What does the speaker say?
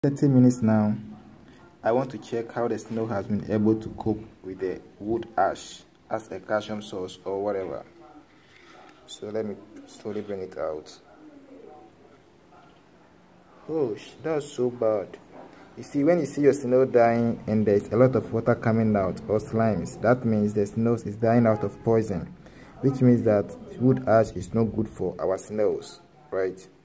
30 minutes now. I want to check how the snail has been able to cope with the wood ash as a calcium source or whatever. So let me slowly bring it out. Oh, that's so bad. You see, when you see your snail dying and there's a lot of water coming out or slimes, that means the snail is dying out of poison, which means that wood ash is not good for our snails, right?